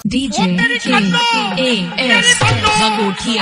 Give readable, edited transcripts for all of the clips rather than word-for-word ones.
DJ KAS Zagotia.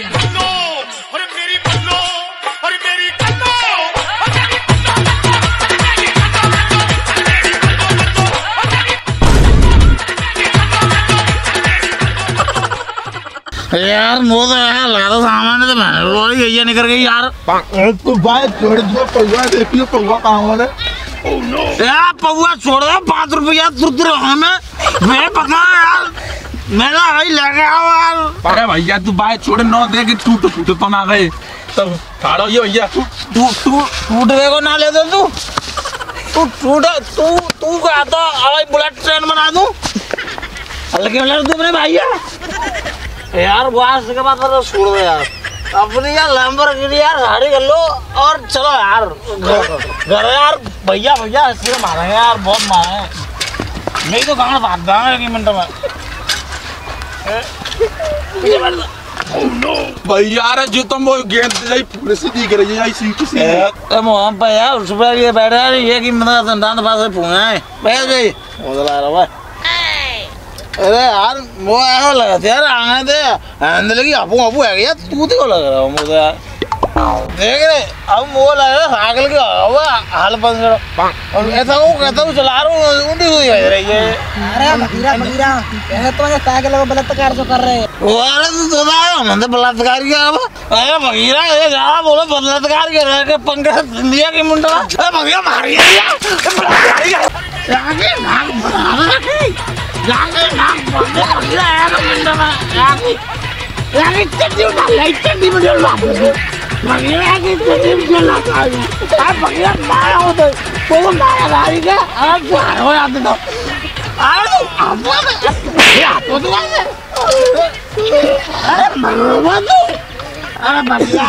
यार वो तो यार लगा था सामान तो मैं रोड़ी गई निकल गई यार। तो भाई छोड़ दो पौवा देखियो पौवा कहाँ हुआ है? ओह नो यार पौवा छोड़ दो 5 रुपया तुरंत हमें मैं पता यार मेरा भाई लगे यार। अरे भैया तू भाई छोड़ न दे कि टूट तो ना गए तब खाड़ो ये भैया टूट गए को ना ले दे तू क्या तो अरे बुलेट ट्रेन बना दूं हल्के में तू अपने भैया यार बास के बाद तो छोड़ दो यार अपनी यार लैम्बोर्गिनी यार गाड़ी कर लो और चलो यार घर यार भैया इसलिए मारेंगे यार बहुत मारेंगे नहीं तो कहाँ भाग जाएंगे 1 मिनट में। भैया अरे जो तुम वो गेंद जाई पूरे से दिख रही है ऐसी किसी हम पे यार उस पर ये बैठे यार ये कि मतलब संतान पास से पूछे हैं बैठ जाइए उधर आ रहा है। अरे यार वो ऐसा लगा था यार आगे थे अंदर लगी आपू है यार तू तो लग रहा हूँ मुझे यार देख रहे अब वो लग रहा साइकिल के हुआ हाल बंद करो और ऐसा वो कहता हूँ चला रहा हूँ उल्टी हुई है अरे बगीरा पहले तो ये साइकिल को बलात्कार जो कर रहे हैं वो अरे तो हमने बलात्कार किया अब अरे बगीरा ये ज्यादा बोलो बलात्कार कर रहे हैं पंखा दिया की मुंडा अरे बगीरा मार गया आगे नाक बना रखी जाके नाक बंद कर दिया है मुंडा में आगे चड्डी उठा ले चड्डी में डाल बगीरा की चड्डी में डाल अब बगीरा मारा हो तो मारा गाड़ी का अब बाहर हो जाते तो अरे अब या तो अरे मरवा दो अरे बगीरा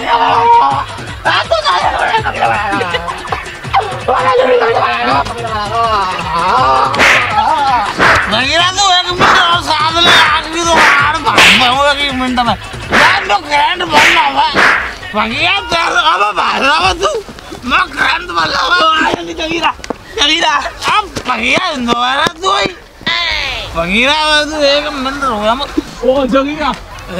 बगीरा तो 1 मिनट और साथ ले आगे तो बाहर भागूंगा 1 मिनट में यार तो करंट बंद हुआ बगीरा अब बाहर आवा तू मैं करंट बंद हुआ आया नहीं जगीरा अब बगीरा दोबारा तू बगीरा तू 1 मिनट हो गया ओ जगीरा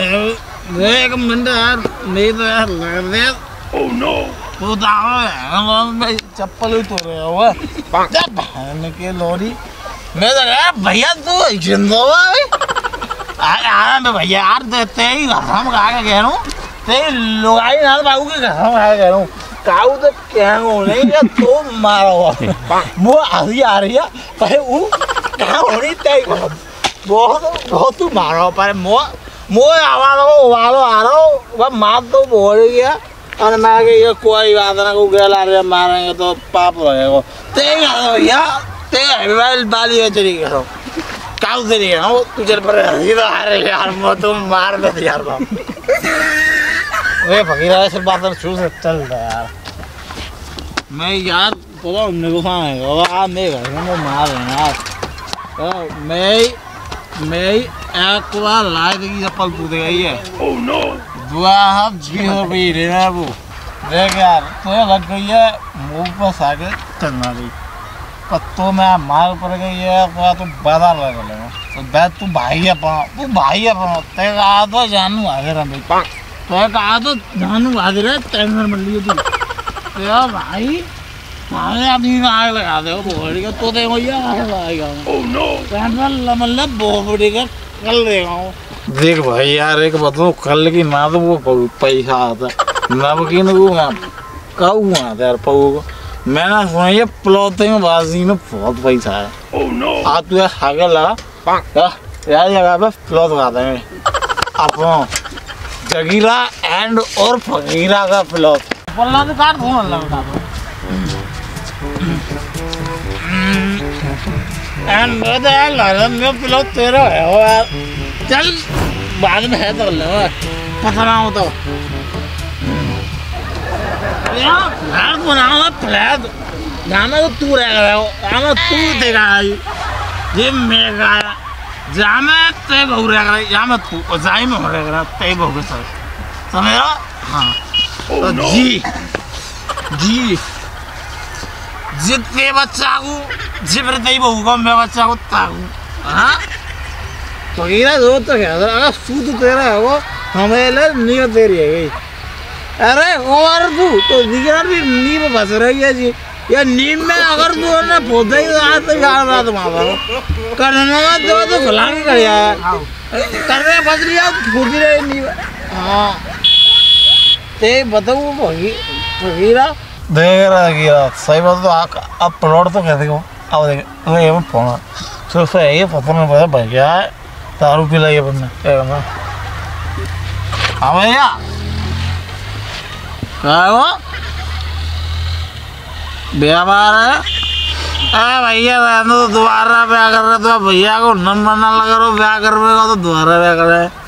1 मिनट यार नहीं तो यार लग दे ओह नो तू दाओ मैं चप्पल ही तोड़ रहा हुआ जब बहन के लोरी मैं तो यार भैया तू जिंदा है मैं भैया यार तेरी घर में खा के कह रहा हूँ तेरी लुगाई ना बाबू के घर में खा के कह रहा हूँ काऊ तो कह नहीं या तो मारा हुआ वो हंसी आ रही है पर वो कहाँ हो रही तेरी बहुत तू मारा हो पर मोह आवाज को वालो आ रहा हो वह मार तो बोल गया और मैं ये कोई बात ना को गला रहे मारेंगे तो पाप रहेगा तेरी भैया तेरी बाली है तेरी करो काऊ से नहीं है तुझे पर हंसी तो आ रही यार मैं तो मार दे यार बाप वे फकीरा ऐसे बात शुरू से चल रहा यार मैं यार बोला उन्हें को खाएगा मैं घर में मार रहे यार मैं एक बार लाए देगी चप्पल कूद गई है ओह नो दुआ हम जी हो गई रे ना वो देख यार तो लग गई है मुंह पर सागे चलना रही पत्तों में मार पड़ गई है तो बाधा लग रहा तो बैठ तू भाई है ते कहा तो जानू आगे रहा भाई ते कहा तो जानू आगे रहे टेंशन मत लियो तू भाई हमारे आदमी का आग लगा दे बोड़ी का तो दे भैया आग लगाएगा ओह नो मतलब बोड़ी का कल देगा देख भाई यार एक बताओ कल की ना तो वो पैसा आता नमकीन को कहूँ आता यार पऊ को मैंने सुना ये प्लॉटिंग बाजी में बहुत पैसा है ओह नो आप तो आगे लगा यार जगह पे प्लॉट लगाते हैं अपना जगीरा एंड और फकीरा का प्लॉट पल्ला तो काट दो अल्लाह बता दो एंड तो यार लड़न में प्लॉट तेरा है यार चल बाद में है तो लो पता ना हो तो यार बनाओ फ्लैट जाना तो तू रह गया जाना तू देगा ये मेरा जामे ते बहु रह गया जामे तू जाई में रह गया ते बहु के साथ समझ हाँ तो जी जितने बच्चा को जिब्र ते बहु को मैं बच्चा को ताऊ हाँ फकीरा जो तो क्या अगर सूद तेरा है वो हमें नींव तेरी है गई। अरे और तू तो दिखा भी नींव फंस रही है जी। या नींव में अगर तू है ना पौधा ही रहा तो यार रात मारा करने में तो फलांग कर यार करने फंस लिया फूट रही नींव। हाँ ते बताऊँ फकीरा देख रहा गिरा सही बात तो अब प्लॉट तो कहते हो अब देख तो ये फोन तो सही पता नहीं पता भैया दारू पी ली बंदा हाँ भैया क्या वो व्यापार है भैया रहने तो दोबारा ब्याह कर रहे तो भैया को नंबर ना लगा रहा ब्याह करवेगा तो दोबारा ब्याह कर रहे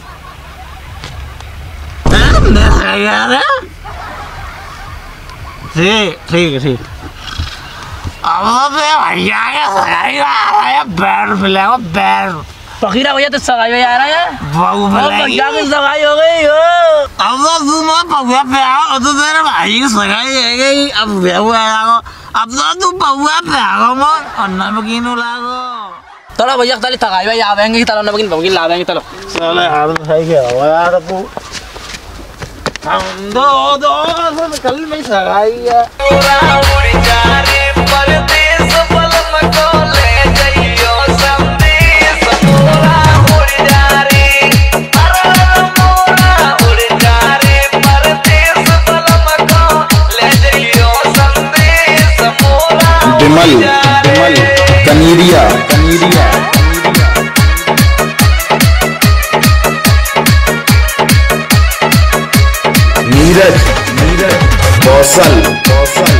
ठीक ठीक ठीक अब तो भैया के सगाई बैठ मिलेगा बैठ फकीरा भैया तो सगाई में आ रहा है बहू भैया की सगाई हो गई हो। अब तो तू मैं पहुआ पे आओ तो तेरे भाई की सगाई है गई अब बेहू आएगा अब तो तू पहुआ पे आओ मैं और नमकीन लागो चलो भैया ताली सगाई में आवेंगे चलो नमकीन लावेंगे चलो चले यार सही कह रहा हूँ यार तू हम दो कल में सगाई है डिमल डिमल कनीरिया कनीरिया नीरज नीरज कौशल कौशल